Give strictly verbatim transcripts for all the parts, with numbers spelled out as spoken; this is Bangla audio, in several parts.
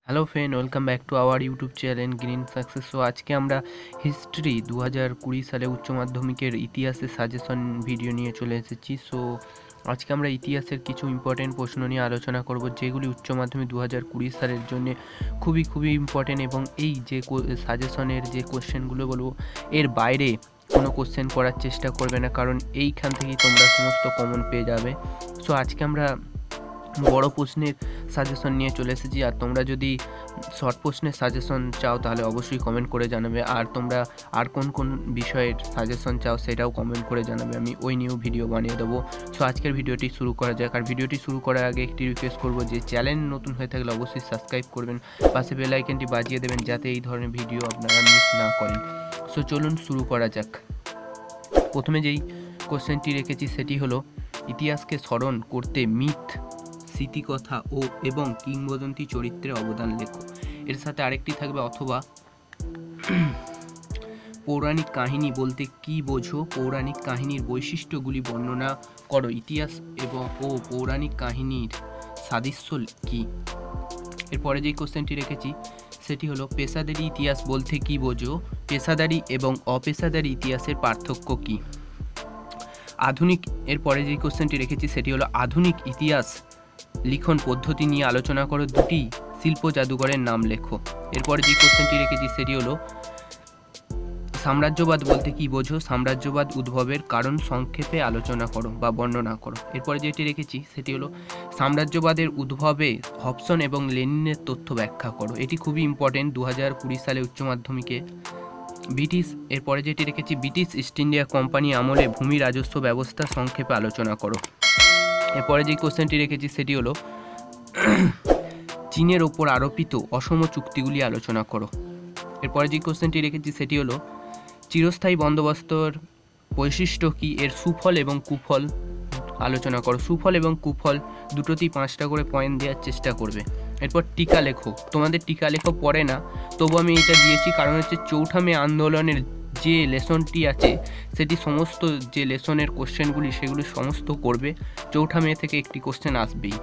Hello friend, welcome back to our YouTube channel green success. So আজকে আমরা হিস্ট্রি দু হাজার কুড়ি সালে উচ্চ মাধ্যমিকের ইতিহাসের সাজেশন ভিডিও নিয়ে চলে এসেছি। সো আজকে আমরা ইতিহাসের কিছু ইম্পর্টেন্ট প্রশ্ন নিয়ে আলোচনা করব, যেগুলি উচ্চ মাধ্যমিক দু হাজার কুড়ি সালের জন্য খুবই খুবই ইম্পর্টেন্ট, এবং এই যে সাজেশনের যে কোশ্চেনগুলো বলবো এর বাইরে কোনো কোশ্চেন করার চেষ্টা করবে না, কারণ এইখান থেকেই তোমরা সমস্ত কমন পেয়ে যাবে। সো আজকে আমরা বড় প্রশ্নের সাজেশন নিয়ে চলে এসেছি। আর তোমরা যদি শর্ট প্রশ্নের সাজেশন চাও তাহলে অবশ্যই কমেন্ট করে জানাবে, আর তোমরা আর কোন কোন বিষয়ের সাজেশন চাও সেটাও কমেন্ট করে জানাবে, আমি ওই নিয়েও ভিডিও বানিয়ে দেবো। সো আজকের ভিডিওটি শুরু করা যাক। আর ভিডিওটি শুরু করার আগে একটি রিকোয়েস্ট করবো যে চ্যানেল নতুন হয়ে থাকলে অবশ্যই সাবস্ক্রাইব করবেন, পাশে বেল আইকনটি বাজিয়ে দেবেন যাতে এই ধরনের ভিডিও আপনারা মিস না করেন। সো চলুন শুরু করা যাক। প্রথমে যেই কোশ্চেনটি রেখেছি সেটি হলো, ইতিহাসকে স্মরণ করতে মিথ, স্মৃতিকথা ও এবং কিংবদন্তি চরিত্রের অবদান লেখো। এর সাথে আরেকটি থাকবে অথবা পৌরাণিক কাহিনী বলতে কি বোঝো, পৌরাণিক কাহিনীর বৈশিষ্ট্যগুলি বর্ণনা করো, ইতিহাস এবং ও পৌরাণিক কাহিনীর সাদৃশ্য কি। এরপরে যে কোশ্চেনটি রেখেছি সেটি হলো, পেশাদারি ইতিহাস বলতে কি বোঝো, পেশাদারি এবং অপেশাদারি ইতিহাসের পার্থক্য কি। আধুনিক এরপরে যে কোশ্চেনটি রেখেছি সেটি হলো, আধুনিক ইতিহাস লিখন পদ্ধতি নিয়ে আলোচনা করো, দুটি শিল্প জাদুঘরের নাম লেখো। এরপরে যে কোশ্চেনটি রেখেছি সেটি হলো, সাম্রাজ্যবাদ বলতে কি বোঝো, সাম্রাজ্যবাদ উদ্ভবের কারণ সংক্ষেপে আলোচনা করো বা বর্ণনা করো। এরপরে যেটি রেখেছি সেটি হলো, সাম্রাজ্যবাদের উদ্ভবে হবসন এবং লেনিনের তথ্য ব্যাখ্যা করো। এটি খুবই ইম্পর্টেন্ট দু হাজার কুড়ি সালে উচ্চ মাধ্যমিকে। ব্রিটিশ এরপরে যেটি রেখেছি, ব্রিটিশ ইস্ট ইন্ডিয়া কোম্পানি আমলে ভূমি রাজস্ব ব্যবস্থা সংক্ষেপে আলোচনা করো। এরপরে যে কোশ্চেনটি রেখেছি সেটি হলো, চীনের ওপর আরোপিত অসম চুক্তিগুলি আলোচনা করো। এরপরে যে কোশ্চেনটি রেখেছি সেটি হলো, চিরস্থায়ী বন্দোবস্তর বৈশিষ্ট্য কি, এর সুফল এবং কুফল আলোচনা করো। সুফল এবং কুফল দুটোতেই পাঁচটা করে পয়েন্ট দেওয়ার চেষ্টা করবে। এরপর টিকা লেখো, তোমাদের টিকা লেখো পড়ে না, তবু আমি এটা দিয়েছি কারণ হচ্ছে চৌঠা মে আন্দোলনের যে লেসনটি আছে সেটি সমস্ত যে লেসনের কোশ্চেনগুলি সেগুলি সমস্ত করবে, চৌঠা মে থেকে একটি কোশ্চেন আসবেই।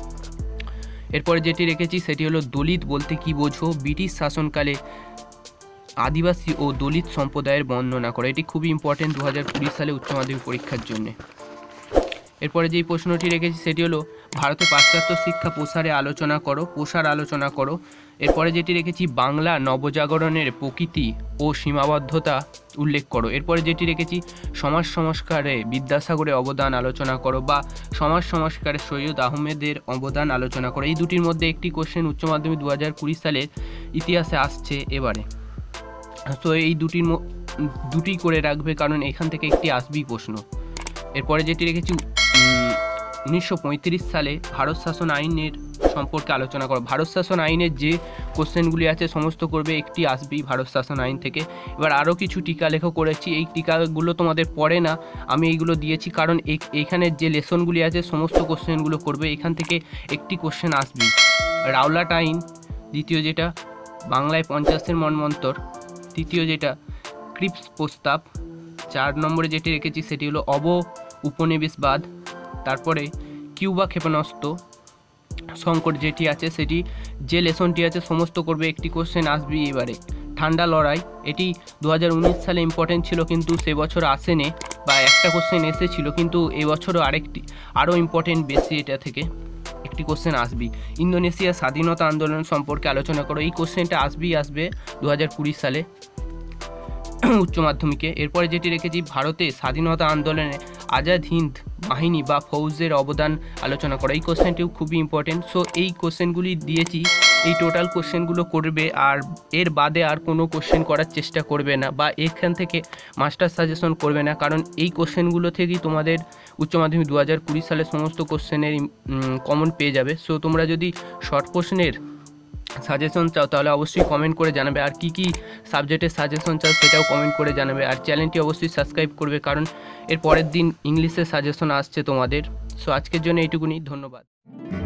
এরপরে যেটি রেখেছি সেটি হলো, দলিত বলতে কি বোঝো, ব্রিটিশ শাসনকালে আদিবাসী ও দলিত সম্প্রদায়ের বর্ণনা করে। এটি খুবই ইম্পর্টেন্ট দু হাজার কুড়ি সালে উচ্চ মাধ্যমিক পরীক্ষার জন্য। এরপরে যেই প্রশ্নটি রেখেছি সেটি হলো, ভারতে পাশ্চাত্য শিক্ষা প্রসারে আলোচনা করো, প্রসার আলোচনা করো। এরপরে যেটি রেখেছি, বাংলা নবজাগরণের প্রকৃতি ও সীমাবদ্ধতা উল্লেখ করো। এরপরে যেটি রেখেছি, সমাজ সংস্কারে বিদ্যাসাগরের অবদান আলোচনা করো বা সমাজ সংস্কারে সৈয়দ আহমেদের অবদান আলোচনা করো। এই দুটির মধ্যে একটি কোশ্চেন উচ্চ মাধ্যমিক দু হাজার কুড়ি সালের ইতিহাসে আসছে এবারে। তো এই দুটির দুটি করে রাখবে, কারণ এখান থেকে একটি আসবেই প্রশ্ন। এরপরে যেটি রেখেছি, উনিশশো পঁয়ত্রিশ সালে ভারত শাসন আইনের সম্পর্কে আলোচনা করো। ভারত শাসন আইনের যে কোশ্চেনগুলি আছে সমস্ত করবে, একটি আসবেই ভারত শাসন আইন থেকে। এবার আরও কিছু টিকা লেখা করেছি, এই টিকাগুলো তোমাদের পড়ে না, আমি এইগুলো দিয়েছি কারণ এইখানের যে লেসনগুলি আছে সমস্ত কোশ্চেনগুলো করবে, এখান থেকে একটি কোশ্চেন আসবেই। রাওলাট আইন দ্বিতীয়, যেটা বাংলায় পঞ্চাশের মন্বন্তর, তৃতীয় যেটা ক্রিপস প্রস্তাব, চার নম্বরে যেটি রেখেছি সেটি হলো অব উপনিবেশবাদ, তারপরে কিউবা ক্ষেপণাস্ত্র সংকট যেটি আছে সেটি যে লেসনটি আছে সমস্ত করবে, একটি কোশ্চেন আসবেই এবারে। ঠান্ডা লড়াই, এটি দু হাজার উনিশ সালে ইম্পর্টেন্ট ছিল কিন্তু সে বছর আসেনি, বা একটা কোশ্চেন এসেছিল, কিন্তু এবছরও আরেকটি আরও ইম্পর্টেন্ট বেশি, এটা থেকে একটি কোশ্চেন আসবেই। ইন্দোনেশিয়ার স্বাধীনতা আন্দোলন সম্পর্কে আলোচনা করো, এই কোশ্চেনটা আসবেই আসবে দু হাজার কুড়ি সালে উচ্চ মাধ্যমিকে। এরপরে যেটি রেখেছি, ভারতে স্বাধীনতা আন্দোলনে আজাদ হিন্দ বাহিনী বা ফৌজের অবদান আলোচনা করা, এই কোশ্চেনটিও খুবই ইম্পর্টেন্ট। সো এই কোশ্চেনগুলি দিয়েছি, এই টোটাল কোশ্চেনগুলো করবে, আর এর বাদে আর কোনো কোশ্চেন করার চেষ্টা করবে না, বা এখান থেকে মাস্টার সাজেশন করবে না, কারণ এই কোশ্চেনগুলো থেকেই তোমাদের উচ্চ মাধ্যমিক দু হাজার কুড়ি সালের সমস্ত কোশ্চেনের কমন পেয়ে যাবে। সো তোমরা যদি শর্ট কোশ্চেনের সাজেশন চাও তাহলে অবশ্যই কমেন্ট করে জানাবে, আর কি কি সাবজেক্টের সাজেশন চাও সেটাও কমেন্ট করে জানাবে, আর চ্যানেলটি অবশ্যই সাবস্ক্রাইব করবে কারণ এর পরের দিন ইংলিশের সাজেশন আসছে তোমাদের। সো আজকের জন্য এইটুকুনি, ধন্যবাদ।